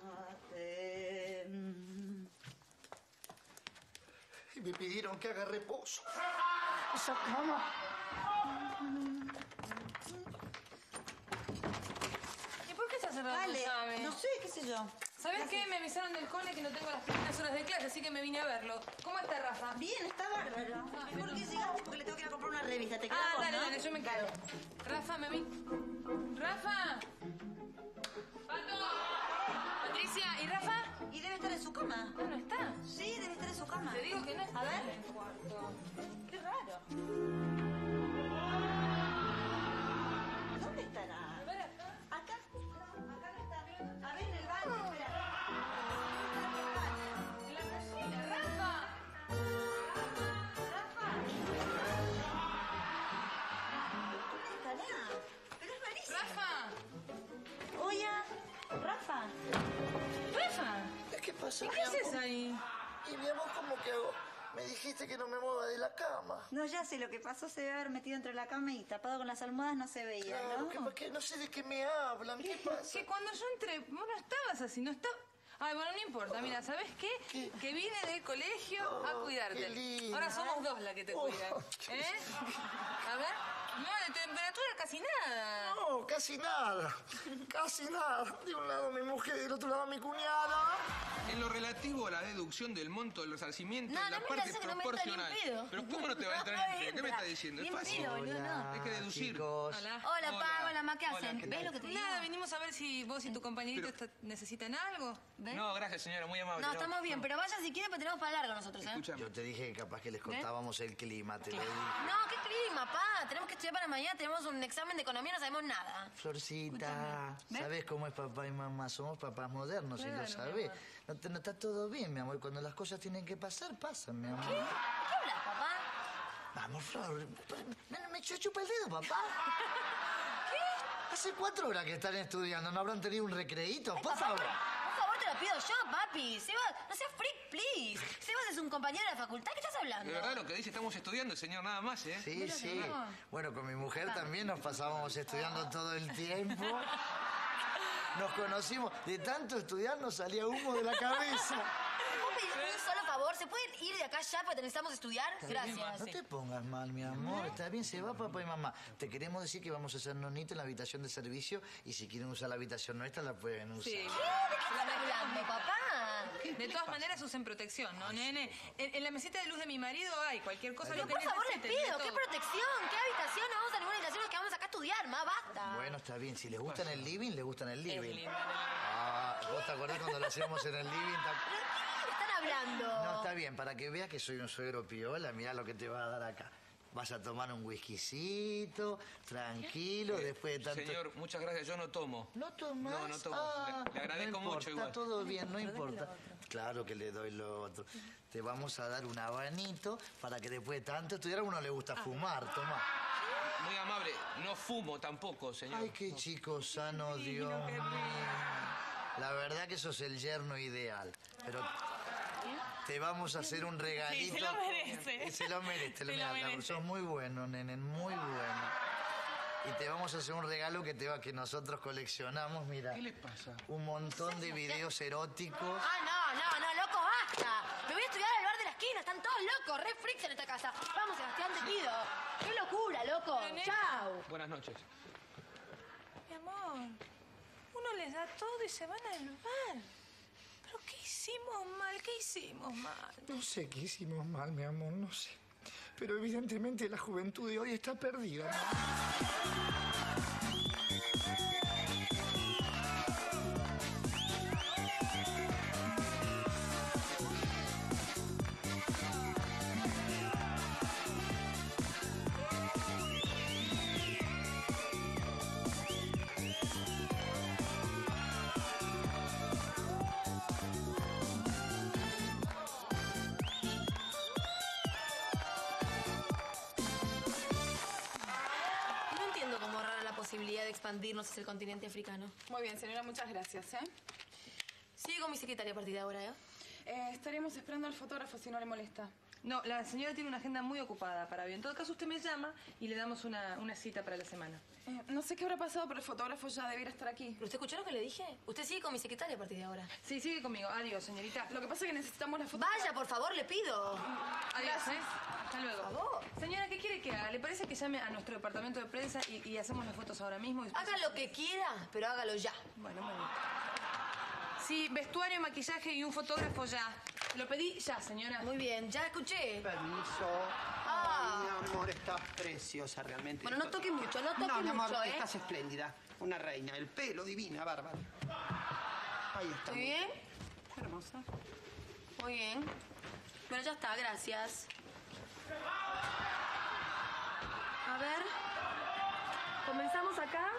Y me pidieron que haga reposo. Esa cama. ¿Y por qué se ha cerrado la Dale, llave? no sé, qué sé yo. ¿Sabes qué? Me avisaron del cole que no tengo las primeras horas de clase, así que me vine a verlo. ¿Cómo está Rafa? Bien, está bárbaro. ¿Por qué llegaste? Porque le tengo que ir a comprar una revista. ¿Te quedas vos, Dale, no? dale, yo me encargo. Rafa, me vi. ¡Rafa! cama. Te digo que no está A ver. en el cuarto. Qué raro. ¿Dónde estará? A ver acá. Acá no está. A ver, en el baño, espera. En la cocina, Rafa. ¿Dónde estará? Pero es rarísimo. Rafa. Oye, Rafa. Rafa. ¿Qué pasa, ¿Y mi qué haces amor? ahí? Y mi amor, ¿cómo que hago? Me dijiste que no me mueva de la cama. No, ya sé, lo que pasó se debe haber metido entre la cama y tapado con las almohadas no se veía, Claro, ¿no? ¿qué, por qué? No sé de qué me hablan. ¿Qué pasa? Que cuando yo entré, vos no estabas así, no estabas... Ay, bueno, no importa. Mira, ¿sabes qué? Que vine del colegio a cuidarte. qué lindo. Ahora somos dos las que te cuidan. ¿Eh? A ver. No, de temperatura casi nada. No, casi nada. Casi nada. De un lado mi mujer y del otro lado mi cuñada. En lo relativo a la deducción del monto del resarcimiento, No, la no me parte dice que no me entra ni en proporcional. pedo. Pero ¿cómo no te va a entrar No en me pedo? ¿Qué me entra. está diciendo? Es Ni en fácil. pedo, boludo, no. Hay que deducir. Chicos. Hola. Hola, Hola. Pa, hola, Ma, ¿qué Hola, hacen? ¿qué ¿Ves tal? lo que te digo? Nada, venimos a ver si vos y tu compañerito necesitan algo. ¿Ves? No, gracias, señora, muy amable. No, estamos bien, pero vayan si quieren, pero tenemos para largo nosotros, ¿eh? Escúchame. Yo te dije que capaz que les contábamos el clima, te lo dije. No, ¿qué clima, Pa? Tenemos que estudiar para mañana, tenemos un examen de economía, no sabemos nada. Florcita, ¿Ves? ¿sabes cómo es papá y mamá? Somos papás modernos, y Claro, lo mi sabés. amor. No está todo bien, mi amor. Cuando las cosas tienen que pasar, pasan, mi amor. ¿Qué hablas, papá? Vamos, Flor. Me chupa el dedo, papá. ¿Qué? Hace 4 horas que están estudiando. ¿No habrán tenido un recreíto? Por favor. Por favor, te lo pido yo, papi. Sebas, no seas freak, please. Sebas es un compañero de la facultad. ¿Qué estás hablando? De verdad lo que dice, estamos estudiando, señor, nada más, ¿eh? Sí, sí. Bueno, con mi mujer también nos pasábamos estudiando todo el tiempo. Nos conocimos. De tanto estudiar nos salía humo de la cabeza. ¿Puedo pedir un solo favor? ¿Se pueden ir de acá ya porque necesitamos estudiar? Gracias. No te pongas mal, mi amor. Está bien, se va papá y mamá. Te queremos decir que vamos a hacer nonito en la habitación de servicio y si quieren usar la habitación nuestra, la pueden usar. Sí. ¿Qué? ¿De qué están hablando, papá? De todas maneras usen protección, ¿no, nene? En la mesita de luz de mi marido hay cualquier cosa Pero lo que por favor, les necesiten, pido, de ¿qué todo. protección? ¿Qué habitación? No vamos a ninguna habitación, nos quedamos acá a estudiar, ma, basta. Bueno, está bien. Si les gusta en el living, les gusta en el living. lindo. Ah, ¿vos te acordás cuando lo hacíamos en el living? ¿Pero qué están hablando? No, está bien. Para que veas que soy un suegro piola, mirá lo que te va a dar acá. Vas a tomar un whiskycito, tranquilo, después de tanto... Señor, muchas gracias, yo no tomo. ¿No tomás? No, no tomo. Le agradezco no importa, mucho igual. Está todo bien, no importa. Claro que le doy lo otro. Te vamos a dar un habanito para que después de tanto estudiar a uno le gusta fumar, toma. Muy amable, no fumo tampoco, señor. Ay, qué chico sano, Dios mío. La verdad que sos el yerno ideal, pero te vamos a hacer un regalito. Sí, se lo merece. Se lo merece. Se lo Mirá, merece. sos muy bueno, nene, muy bueno. Y te vamos a hacer un regalo que nosotros coleccionamos, mira. ¿Qué le pasa? Un montón de videos eróticos. No, loco, basta. Me voy a estudiar al bar de la esquina, están todos locos, re freaks en esta casa. Vamos, Sebastián, te pido. Qué locura, loco. Chao. Buenas noches. Mi amor, uno les da todo y se van al bar. ¿Pero qué hicimos mal? ¿Qué hicimos mal? No sé qué hicimos mal, mi amor, no sé. Pero evidentemente la juventud de hoy está perdida. No entiendo cómo rara la posibilidad de expandirnos hacia el continente africano. Muy bien, señora, muchas gracias, ¿eh? Sigue con mi secretaria a partir de ahora, ¿eh? Estaremos esperando al fotógrafo si no le molesta. No, la señora tiene una agenda muy ocupada para hoy. En todo caso, usted me llama y le damos una cita para la semana. No sé qué habrá pasado, pero el fotógrafo ya debiera estar aquí. ¿Pero usted escuchó lo que le dije? Usted sigue con mi secretaria a partir de ahora. Sí, sigue conmigo. Adiós, señorita. Lo que pasa es que necesitamos la foto. Vaya, por favor, le pido. Adiós, ¿eh? Hasta luego. Por favor. Señora, ¿qué quiere que haga? ¿Le parece que llame a nuestro departamento de prensa y hacemos las fotos ahora mismo? Haga lo que quiera, pero hágalo ya. Bueno, muy bien. Sí, vestuario, maquillaje y un fotógrafo ya. Lo pedí ya, señora. Muy bien, ya escuché. Permiso. Ah. Ay, mi amor, estás preciosa realmente. Bueno, no toque mucho, no toque No, mi amor, mucho, ¿eh? estás espléndida. Una reina. El pelo divina, bárbara. Ahí está. ¿Muy bien? Hermosa. Muy bien. Bueno, ya está, gracias. A ver. ¿Comenzamos acá?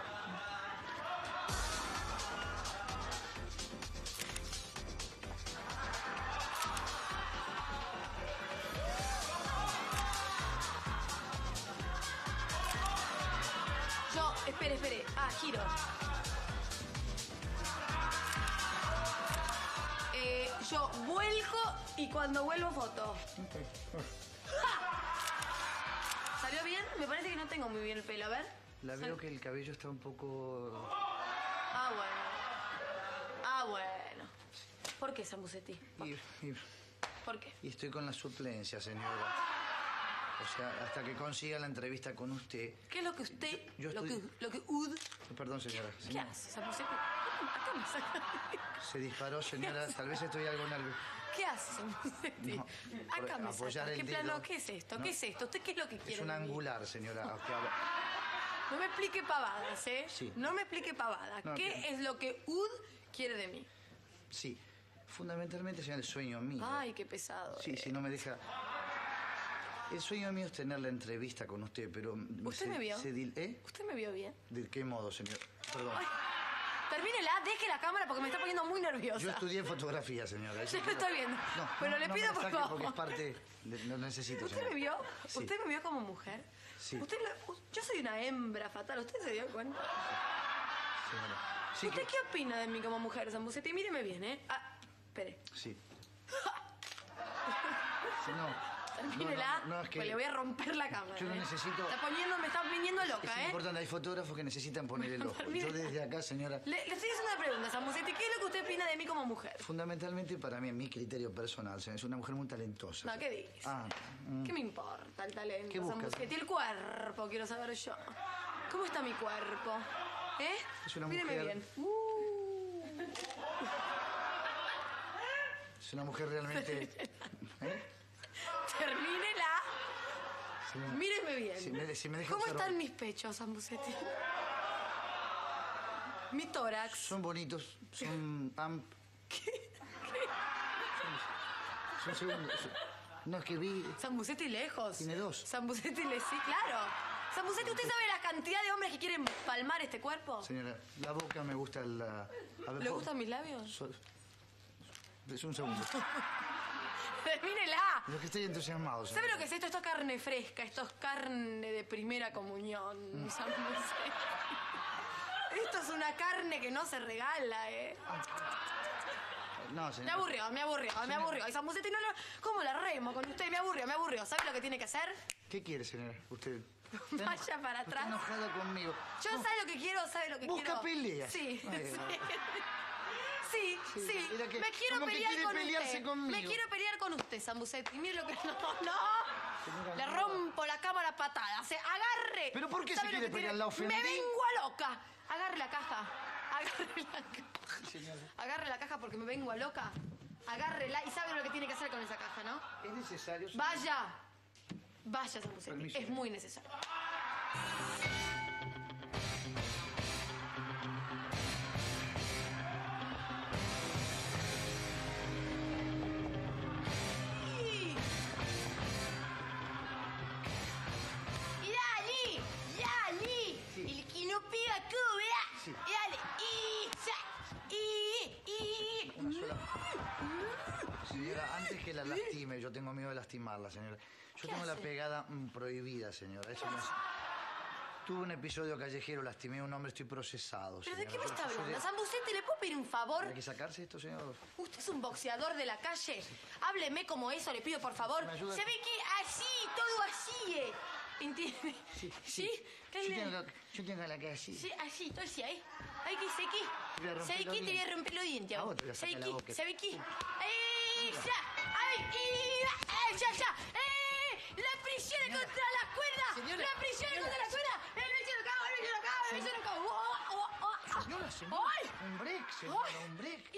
Yo, espere. Ah, giro. Yo vuelco y cuando vuelvo foto. ¡Ja! ¿Salió bien? Me parece que no tengo muy bien el pelo, a ver. La veo que el cabello está un poco... Ah, bueno. ¿Por qué, Sambucetti? ¿Por qué? Y estoy con la suplencia, señora. O sea, hasta que consiga la entrevista con usted. ¿Qué es lo que usted... Yo estoy... Lo que ud... Perdón, señora. ¿Qué hace, Sambucetti? Acá me saca... Se disparó, señora. Tal vez estoy algo nervioso. ¿Qué hace, Sambucetti? No, Acá me apoyar saca. el ¿Qué plano? dedo. ¿Qué es esto? No. ¿Qué es esto? ¿Usted qué es lo que quiere Es un de mí? angular, señora. No me explique pavadas, ¿eh? Sí. No me explique pavadas. No, ¿Qué es lo que ud quiere de mí? Sí. Fundamentalmente, señora, el sueño mío. Ay, qué pesado. Sí, si no me deja... El sueño mío es tener la entrevista con usted, pero... ¿Usted me vio? ¿Eh? ¿Usted me vio bien? ¿De qué modo, señor? Perdón. Ay, termínela, deje la cámara porque me está poniendo muy nerviosa. Yo estudié fotografía, señora. Sí, lo estoy viendo. Pero le pido, por favor. Porque es parte... Lo necesito, ¿Usted señora. me vio? Sí. ¿Usted me vio como mujer? Sí. Yo soy una hembra fatal. ¿Usted se dio cuenta? Señora. Sí ¿Usted qué opina de mí como mujer, Sambucetti? Míreme bien, ¿eh? Ah, espere. Sí. Sí, no. Termínela, No, es que... pues le voy a romper la cámara. Yo no necesito... Me está viniendo loca, Es importante, hay fotógrafos que necesitan poner el ojo. Yo desde acá, señora... Le estoy haciendo una pregunta, Sambucetti. ¿Qué es lo que usted opina de mí como mujer? Fundamentalmente para mí, en mi criterio personal, señora, es una mujer muy talentosa. No, ¿qué dice? ¿Qué me importa el talento, ¿Qué buscas? Sambucetti? El cuerpo, quiero saber yo. ¿Cómo está mi cuerpo? ¿Eh? Es una Míreme mujer... bien. Es una mujer realmente... ¿Eh? Termínela. Míreme bien. Si me deja ¿Cómo observar. están mis pechos, Sambucetti? Mi tórax. Son bonitos, son... Son segundos. No, es que vi... Sambucetti lejos. Tiene dos. Sambucetti sí, claro. Sambucetti, ¿usted sabe la cantidad de hombres que quieren palmar este cuerpo? Señora, la boca me gusta la... A ver, ¿Le gustan mis labios? Es un segundo. Termínela. Lo que estoy entusiasmado, señora. ¿Sabe lo que es esto? Esto es carne fresca, esto es carne de primera comunión, Sambucetti. Esto es una carne que no se regala, ¿eh? No, señora. Me aburrió. Y Sambucetti, ¿cómo la remo con usted? Me aburrió. ¿Sabe lo que tiene que hacer? ¿Qué quiere, señora? Usted... Vaya para atrás. Está enojada conmigo. Yo sabe lo que quiero, Busca peleas. Sí, Ay, sí. Sí. Mira que- Me quiero como que pelear quiere con pelearse usted. conmigo. Me quiero pelear con usted, Sambucetti. Mire lo que... No. Le rompo la cámara a patadas. Agarre. ¿Pero por qué ¿Sabe se lo quiere que tiene? pelear? ¿La ofendí? Me vengo a loca. Agarre la caja. Agarre la caja porque me vengo a loca. Agárrela y sabe lo que tiene que hacer con esa caja, ¿no? Es necesario... señora. Vaya, Sambucetti. Permiso. Es muy necesario. Dale. El que no pega cobra. Sí. Dale. Una sola... Señora, antes que la lastime, yo tengo miedo de lastimarla, señora. Yo tengo la pegada prohibida, señora. Eso no es... Tuve un episodio callejero, lastimé a un hombre, estoy procesado, ¿Pero señora. de qué me está Yo soy hablando? Sambucetti, ¿le puedo pedir un favor? ¿Hay que sacarse esto, señor? ¿Usted es un boxeador de la calle? Hábleme como eso, le pido por favor. ¿Me ayuda? Se ve que así, todo así, ¿entiende? Sí. ¿Qué le- Yo tengo la cara así. Sí, así, todo así, ahí. Ay, que sé Te voy a qué. romper ¿Sabe los qué? Te voy a dientes. romper los dientes. A vos te voy a sacar ¿Sabe la qué? boca. ¿Sabe qué? Ya. La prisión contra la cuerda. Señora, La prisión contra la cuerda. Me echo en cabo. Señora, ¡Ay! un break, señora, un break.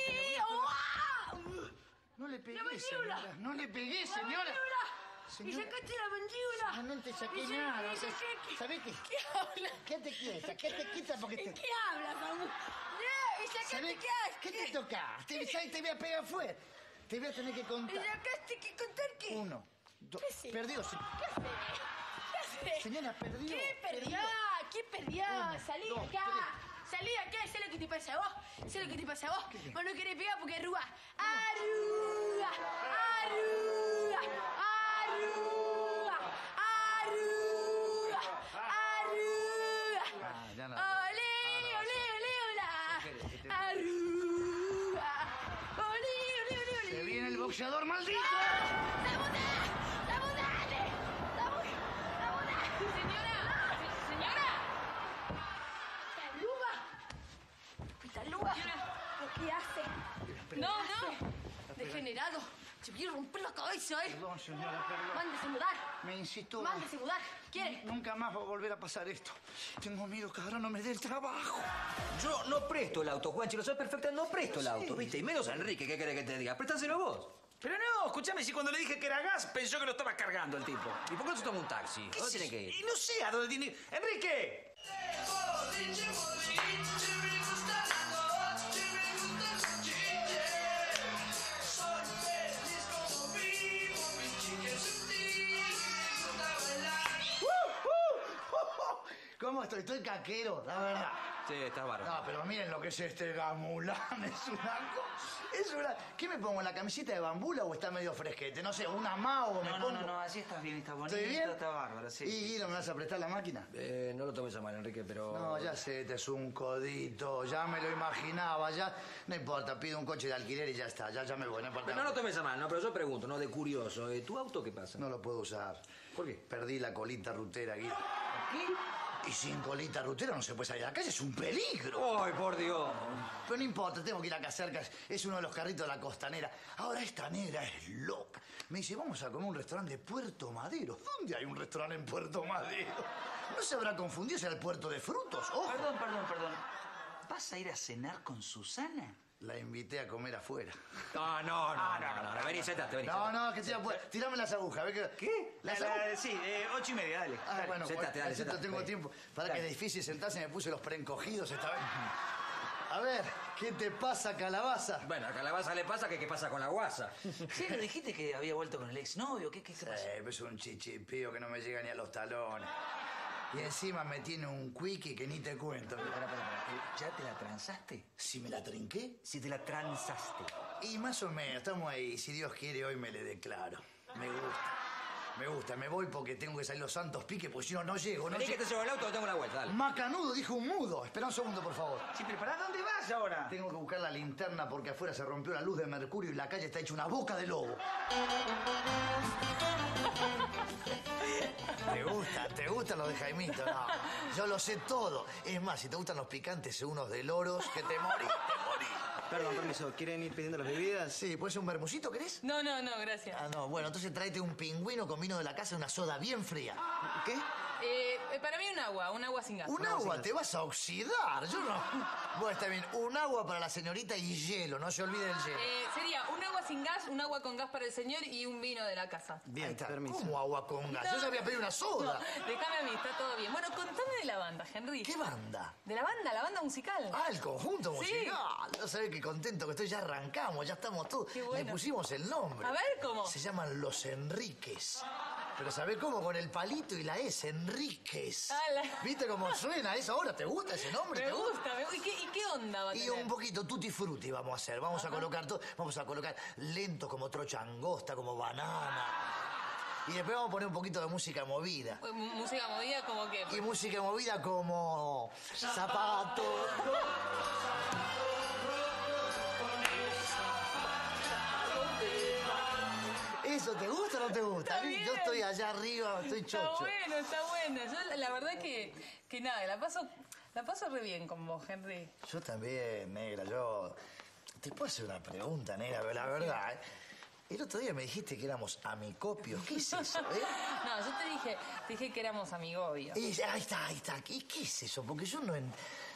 No le pegué, La mandíbula. señora. No le pegué, señora. Y sacaste la mandíbula. No te saqué Y se- nada. y se- ¿qué- ¿Sabés qué? ¿Qué habla? Quédate quieta porque te... ¿Qué habla, Samu? ¿Y sacaste ¿Sabés qué haces? qué te tocaste? ¿Sabés? Te voy a pegar fuerte. Te voy a tener que contar. ¿Y acá te que contar qué? 1, 2... ¿Qué haces? Perdió. ¿Qué haces? Señora, perdió. ¿Qué perdió? ¿Qué perdió? Salí de acá. Salí de acá, sé lo que te pasa a vos. Sé lo que te pasa a vos. Vos no querés pegar porque arrugas. ¡Arruga! ¡Arruga! ¡Arruga! ¡Arruga! ¡Arruga! Ya no. ¡Olé, olé, olé, olá! ¡Arruga! ¡Olé, olé, olé, olé! ¡Se viene el boxeador maldito! ¡Taluga! ¿Qué hace? No, degenerado. Se quiere romper la cabeza, ¿eh? Perdón, señora, perdón. Mándese mudar. Me insisto. Mándese mudar. ¿Quiere? Nunca más va a volver a pasar esto. Tengo miedo que ahora no me dé el trabajo. Yo no presto el auto, Juanchi, lo sabes perfectamente, no presto el auto, ¿viste? Y menos a Enrique, ¿qué querés que te diga? Préstaselo vos. Pero no, escúchame, si cuando le dije que era gas, pensó que lo estaba cargando el tipo. ¿Y por qué no se toma un taxi? ¿Dónde tiene que ir? Y no sé a dónde tiene... ¡Enrique! ¿Cómo estoy? Estoy caquero, la verdad. Sí, está bárbaro. No, pero miren lo que es este gamulán. Es una cosa... Es una... ¿Qué me pongo? ¿En la camiseta de bambula o está medio fresquete? No sé, una mao me pongo... No, así estás bien, está bonito, ¿Estoy bien? está bárbaro, sí. ¿Y Guido, me vas a prestar la máquina? No lo tomes a mal, Enrique, pero... No, ya sé, te es un codito, ya me lo imaginaba, ya... No importa, pido un coche de alquiler y ya está, ya me voy, no importa. Pero no lo tomes a mal, no, pero yo pregunto, ¿no? De curioso, ¿tu auto qué pasa? No lo puedo usar. ¿Por qué? Perdí la colita rutera, Guido. ¿Qué? Y sin colita rutera no se puede salir a la calle, es un peligro. ¡Ay, por Dios! Pero no importa, tengo que ir acá cerca, es uno de los carritos de la costanera. Ahora esta negra es loca. Me dice, vamos a comer a un restaurante de Puerto Madero. ¿Dónde hay un restaurante en Puerto Madero? ¿No se habrá confundido si era el Puerto de Frutos? ¡Ojo! Perdón. ¿Vas a ir a cenar con Susana? La invité a comer afuera. No, vení, sentate, vení. No, que sea afuera. Tirame las agujas, ¿ves que...? ¿Qué? Las agujas. Sí, 8:30, dale. Ah, bueno, sentate, no tengo dale. tiempo. Para Dale. que es difícil sentarse, me puse los preencogidos esta vez. A ver, ¿qué te pasa, calabaza? Bueno, a Calabaza le pasa que qué pasa con la guasa. Sí, le dijiste que había vuelto con el exnovio, ¿qué pasó? Es un chichipío que no me llega ni a los talones. Y encima me tiene un quickie que ni te cuento. Pará. ¿Ya te la transaste? ¿Si me la trinqué? Si te la transaste. Y más o menos, estamos ahí. Si Dios quiere, hoy me le declaro. Me gusta, me voy porque tengo que salir los santos piques, porque si no, no llego. Vení que te llevo el auto, tengo la vuelta, dale. Macanudo, dijo un mudo. Espera un segundo, por favor. Sí, pero ¿para dónde vas ahora? Tengo que buscar la linterna porque afuera se rompió la luz de mercurio y la calle está hecha una boca de lobo. ¿Te gustan los de Jaimito? No, yo lo sé todo. Es más, si te gustan los picantes unos de loros, que te morís. Perdón, permiso, ¿quieren ir pidiendo las bebidas? Sí, ¿puede ser un bermucito, querés? No, gracias. Ah, no, bueno, entonces tráete un pingüino con vino de la casa y una soda bien fría. ¿Qué? Para mí un agua sin gas. Un agua, te vas a oxidar. Yo no. Bueno, está bien. Un agua para la señorita y hielo, no se olvide el hielo. Sería un agua sin gas, un agua con gas para el señor y un vino de la casa. Bien, está. permiso. ¿Cómo agua con gas? Yo ya había pedido una soda. No, déjame a mí, está todo bien. Bueno, contame de la banda, Henry. ¿Qué banda? De la banda musical. Ah, el conjunto Sí. musical. No sabés qué contento que estoy. Ya arrancamos, ya estamos todos. Qué bueno. Le pusimos el nombre. A ver, ¿cómo? Se llaman Los Enríquez. Pero ¿sabés cómo? Con el palito y la S, Enríquez. ¿Viste cómo suena eso ahora? ¿Te gusta ese nombre? Me gusta. ¿Y qué onda va a Y tener? un poquito tutti frutti vamos a hacer. Vamos a colocar todo. Vamos a colocar lento como trocha angosta, como banana. Y después vamos a poner un poquito de música movida. Música movida como que... Y música movida como... Zapatos. ¿Eso te gusta o no te gusta? Está bien. Yo estoy allá arriba, estoy chocho. Está bueno. Yo la verdad que nada, la paso re bien con vos, Henry. Yo también, negra, yo... Te puedo hacer una pregunta, negra, pero la verdad, El otro día me dijiste que éramos amicopios. ¿Qué es eso, No, yo te dije que éramos amigobios. Ahí está. ¿Y qué es eso? Porque yo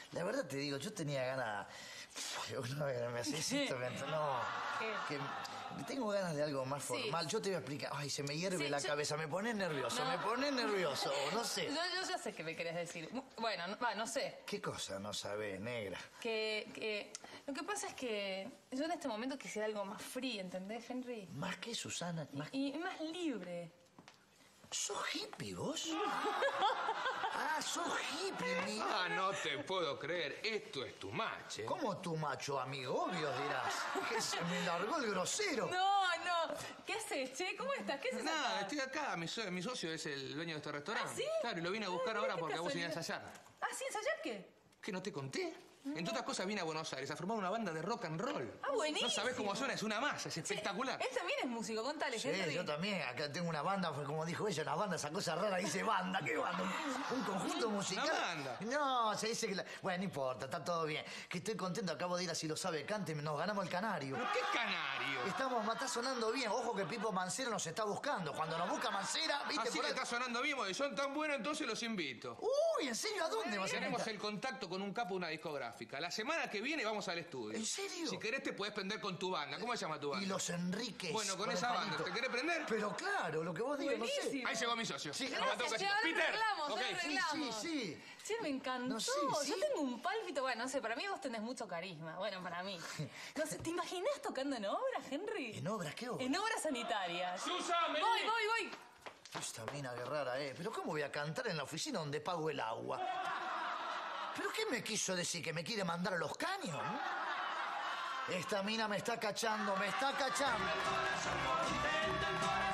La verdad te digo, yo tenía ganas... Me haces esto, no. Que tengo ganas de algo más formal. Yo te voy a explicar. Ay, se me hierve la cabeza, me pone nervioso, no sé. Yo ya sé qué me querés decir. Bueno, no sé. ¿Qué cosa no sabés, negra? Que lo que pasa es que yo en este momento quisiera algo más free, ¿entendés, Henry? ¿Más que Susana? Y más libre. ¿Sos hippie vos? Ah, sos hippie, Ah, no te puedo creer. Esto es tu match, ¿eh? ¿Cómo tu macho, amigo? Obvio dirás. Que se me largó el grosero. No. ¿Qué haces, che? ¿Cómo estás? ¿Qué haces Nada, acá? estoy acá. Mi socio es el dueño de este restaurante. ¿Ah, sí? Claro, y lo vine a buscar ahora porque vos casualidad. ibas a ensayar. ¿Ah, sí? ¿Ensayar qué? ¿Qué, no te conté? Entre otras cosas vine a Buenos Aires a formar una banda de rock and roll. Ah, buenísimo. No sabés cómo suena, es una masa, es espectacular. Él también es músico, contale, Sí, Henry. yo también. Acá tengo una banda, fue como dijo ella, una banda, esa cosa rara, dice banda. ¿Qué banda? ¿Un conjunto musical? Una banda. No, se dice que... Bueno, no importa, está todo bien. Que estoy contento, acabo de ir a Si Lo Sabe Cante, nos ganamos el canario. ¿Pero qué canario? Está sonando bien. Ojo que Pipo Mancera nos está buscando. Cuando nos busca Mancera, ¿viste? Así que está sonando bien, porque son tan buenos, entonces los invito. Uy, ¿en serio? ¿A dónde vas a Tenemos invitar? el contacto con un capo de una discográfica. La semana que viene vamos al estudio. ¿En serio? Si querés te podés prender con tu banda. ¿Cómo se llama tu banda? Y los Enríquez. Bueno, con el esa banda. palito. ¿Te querés prender? Pero claro, lo que vos digas, no sé. Buenísimo. Ahí llegó mi socio. Sí, Gracias, che, ahora Peter. arreglamos, Ok. ahora arreglamos. Sí. Sí, me encantó. No sé, sí. Yo tengo un pálpito, bueno, no sé, para mí vos tenés mucho carisma. Bueno, para mí. No sé, ¿te imaginás tocando en obras, Henry? ¿En obras? ¿Qué obras? En obras sanitarias. ¡Susa, vení! Voy. Esta mina, qué rara, Pero ¿cómo voy a cantar en la oficina donde pago el agua? ¿Pero qué me quiso decir? ¿Que me quiere mandar a los caños? Esta mina me está cachando,